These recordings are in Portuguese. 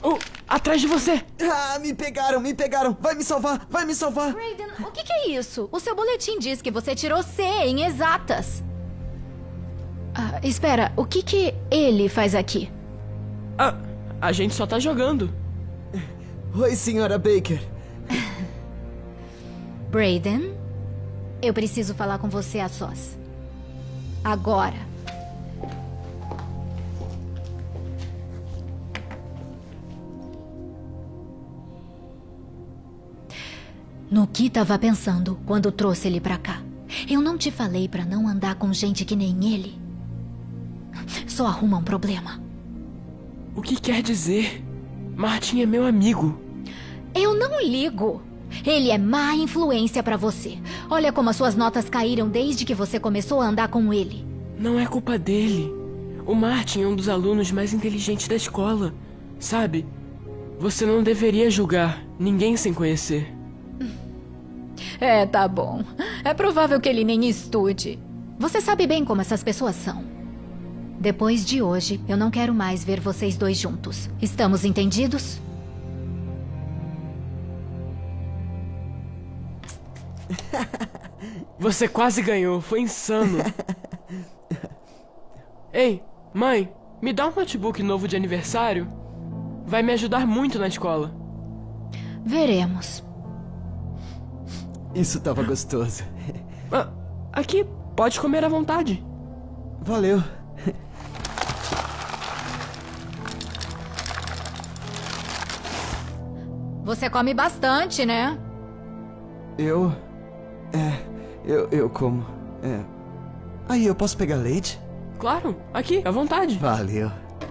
Oh, atrás de você! Ah, me pegaram! Vai me salvar! Brayden, o que é isso? O seu boletim diz que você tirou C em exatas. Ah, espera, o que ele faz aqui? Ah, a gente só tá jogando. Oi, senhora Baker. Brayden, eu preciso falar com você a sós. Agora. No que tava pensando quando trouxe ele pra cá? Eu não te falei pra não andar com gente que nem ele? Só arruma um problema. O que quer dizer? Martin é meu amigo. Eu não ligo. Ele é má influência pra você. Olha como as suas notas caíram desde que você começou a andar com ele. Não é culpa dele. O Martin é um dos alunos mais inteligentes da escola. Sabe? Você não deveria julgar ninguém sem conhecer. É, tá bom. É provável que ele nem estude. Você sabe bem como essas pessoas são. Depois de hoje, eu não quero mais ver vocês dois juntos. Estamos entendidos? Você quase ganhou, foi insano. Ei, mãe, me dá um notebook novo de aniversário? Vai me ajudar muito na escola. Veremos. Isso tava gostoso. Ah, aqui, pode comer à vontade. Valeu. Você come bastante, né? Eu como. Aí, eu posso pegar leite? Claro, aqui, à vontade. Valeu.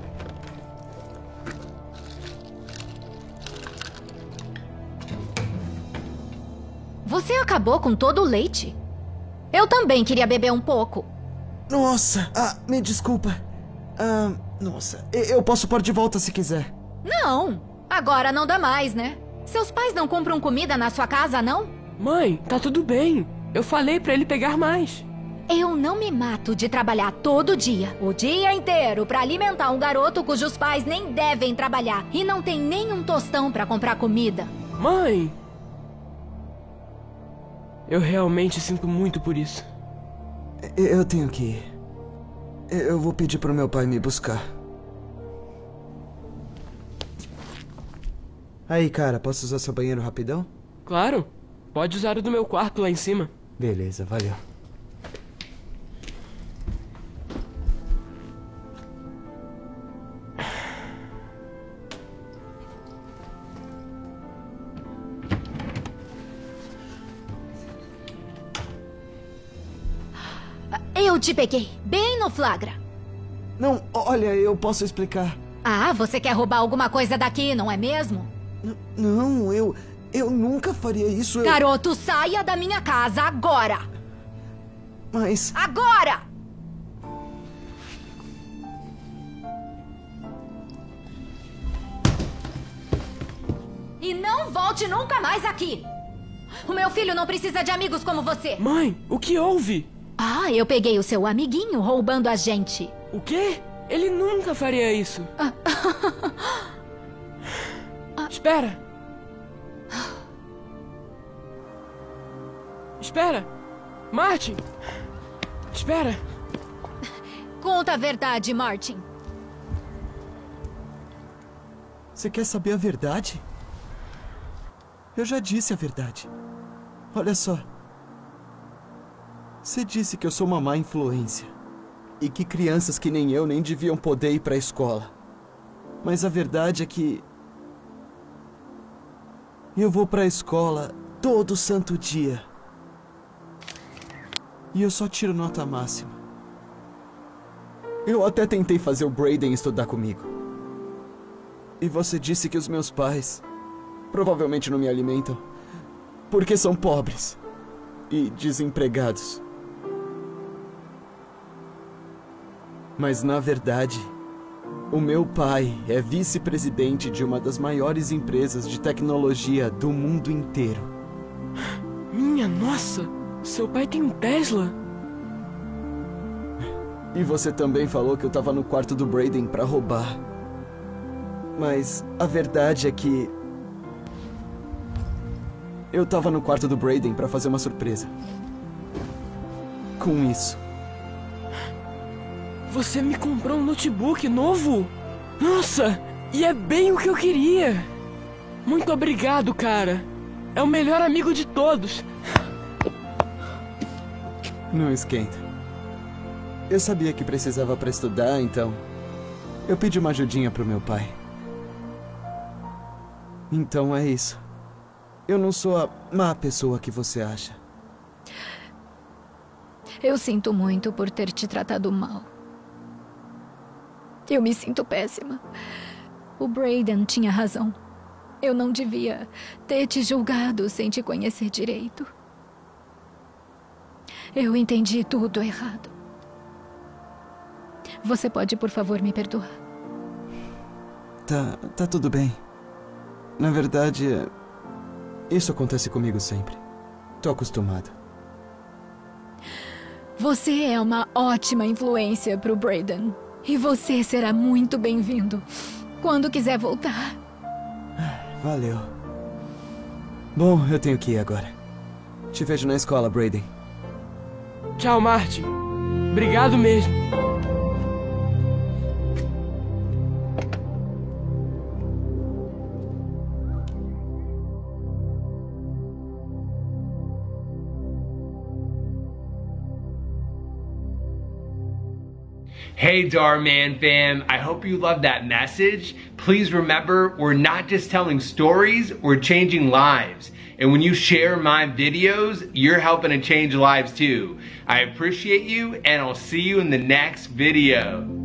Você acabou com todo o leite? Eu também queria beber um pouco. Nossa, me desculpa. Nossa, eu posso pôr de volta se quiser. Não, agora não dá mais, né? Seus pais não compram comida na sua casa, não? Mãe, tá tudo bem. Eu falei pra ele pegar mais. Eu não me mato de trabalhar todo dia, o dia inteiro, pra alimentar um garoto cujos pais nem devem trabalhar e não tem nem um tostão pra comprar comida. Mãe! Eu realmente sinto muito por isso. Eu tenho que ir. Eu vou pedir pro meu pai me buscar. Aí, cara, posso usar seu banheiro rapidão? Claro, pode usar o do meu quarto lá em cima. Beleza, valeu. Eu te peguei, bem no flagra. Não, olha, eu posso explicar. Ah, você quer roubar alguma coisa daqui, não é mesmo? Não, eu nunca faria isso. Garoto, saia da minha casa agora! Mas... Agora! E não volte nunca mais aqui! O meu filho não precisa de amigos como você! Mãe, o que houve? Ah, eu peguei o seu amiguinho roubando a gente. O quê? Ele nunca faria isso. Espera. Espera. Martin. Espera. Conta a verdade, Martin. Você quer saber a verdade? Eu já disse a verdade. Olha só. Você disse que eu sou uma má influência. E que crianças que nem eu nem deviam poder ir pra escola. Mas a verdade é que... eu vou pra escola todo santo dia. E eu só tiro nota máxima. Eu até tentei fazer o Brayden estudar comigo. E você disse que os meus pais provavelmente não me alimentam porque são pobres e desempregados. Mas na verdade, o meu pai é vice-presidente de uma das maiores empresas de tecnologia do mundo inteiro. Minha nossa! Seu pai tem um Tesla? E você também falou que eu tava no quarto do Brayden pra roubar. Mas a verdade é que... eu tava no quarto do Brayden pra fazer uma surpresa. Com isso. Você me comprou um notebook novo? Nossa, e é bem o que eu queria. Muito obrigado, cara. É o melhor amigo de todos. Não esquenta. Eu sabia que precisava pra estudar, então... eu pedi uma ajudinha pro meu pai. Então é isso. Eu não sou a má pessoa que você acha. Eu sinto muito por ter te tratado mal. Eu me sinto péssima. O Brayden tinha razão. Eu não devia ter te julgado sem te conhecer direito. Eu entendi tudo errado. Você pode, por favor, me perdoar? Tá tudo bem. Na verdade, isso acontece comigo sempre. Tô acostumado. Você é uma ótima influência pro Brayden. E você será muito bem-vindo quando quiser voltar. Valeu. Bom, eu tenho que ir agora. Te vejo na escola, Brayden. Tchau, Martin. Obrigado mesmo. Hey Dhar Mann fam, I hope you loved that message. Please remember, we're not just telling stories, we're changing lives. And when you share my videos, you're helping to change lives too. I appreciate you, and I'll see you in the next video.